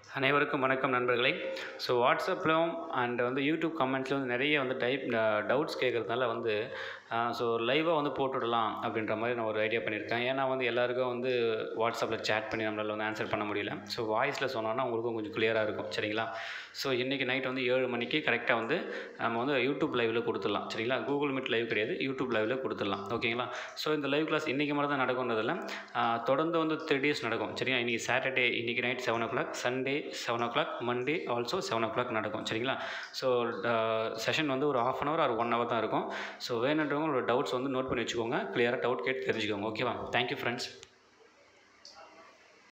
அனைவருக்கும் வணக்கம் நண்பர்களே. ஸோ வாட்ஸ்அப்லும் அண்ட் யூடியூப் கமெண்ட்ஸ்ல நிறைய டவுட்ஸ் கேட்குறதுனால ஸோ லைவாக போட்டுவிடலாம் அப்படின்ற மாதிரி நான் ஒரு ஐடியா பண்ணியிருக்கேன். ஏன்னா எல்லாருக்கும் வாட்ஸ்அப்பில் சேட் பண்ணி நம்மளால் ஆன்சர் பண்ண முடியல. ஸோ வாய்ஸில் சொன்னோன்னா உங்களுக்கும் கொஞ்சம் கிளியராக இருக்கும். சரிங்களா? ஸோ இன்றைக்கி நைட் 7 மணிக்கு கரெக்டாக நம்ம யூடியூப் லைவில் கொடுத்துடலாம். சரிங்களா? கூகுள் மீட் லைவ் கிடையாது, யூடியூப் லைவில் கொடுத்துடலாம். ஓகேங்களா? ஸோ இந்த லைவ் கிளாஸ் இன்றைக்கி மட்டும் தான் நடக்கும்ன்றதில்ல, தொடர்ந்து 3 டேஸ் நடக்கும். சரிங்களா? இன்றைக்கி சாட்டர்டே, இன்றைக்கி night 7 o'clock, Sunday 7 o'clock, Monday also 7 o'clock நடக்கும். சரிங்களா? ஸோ செஷன் ஒரு ½ hour ஆர் 1 hour தான் இருக்கும். ஸோ வேணுன்றவங்க உங்களோட டவுட்ஸ் நோட் பண்ணி வச்சுக்கோங்க. கிளியராக டவுட் கேட்டு தெரிஞ்சுக்கோங்க. ஓகேவா? Thank you friends.